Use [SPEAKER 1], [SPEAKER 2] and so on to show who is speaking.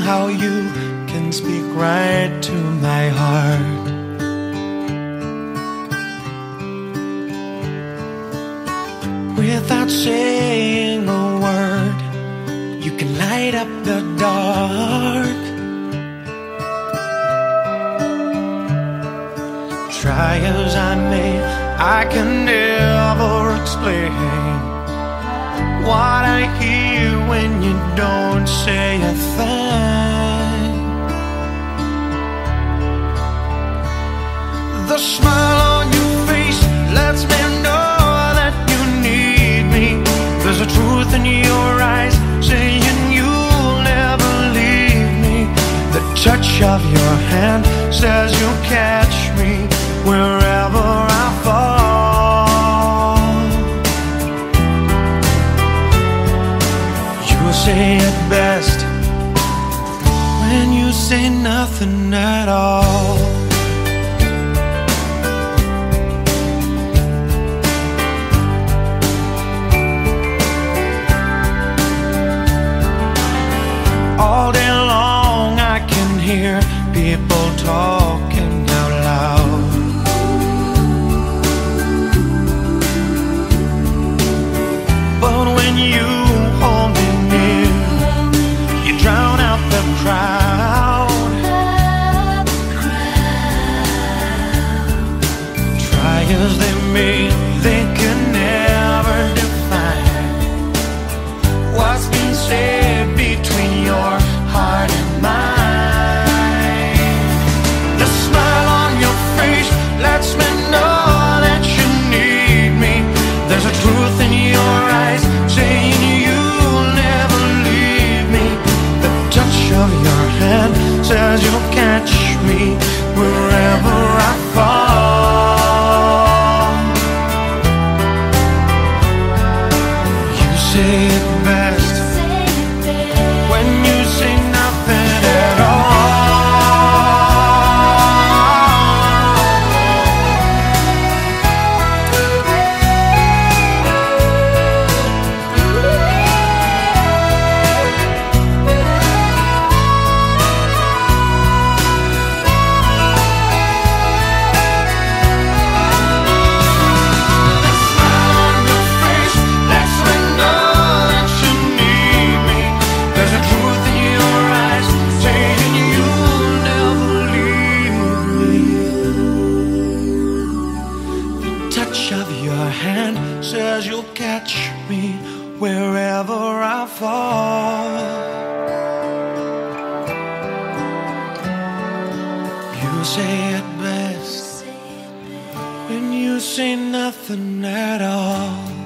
[SPEAKER 1] how you can speak right to my heart. Without saying a word, you can light up the dark. Try as I may, I can never explain what I hear when you don't say a thing. The smile on your face lets me know that you need me. There's a truth in your eyes saying you'll never leave me. The touch of your hand says you'll catch me wherever I fall. You say it best when you say nothing at all. All day long I can hear people talking out loud. But when you hold me near, you drown out the crowd. Try as they may, they can never define what's been said between your heart and mine. The smile on your face lets me know that you need me. There's a truth in your eyes saying you'll never leave me. The touch of your hand says you'll catch me wherever I fall. You say it best when you say nothing at all. Says you'll catch me wherever I fall. You say it best when you say nothing at all.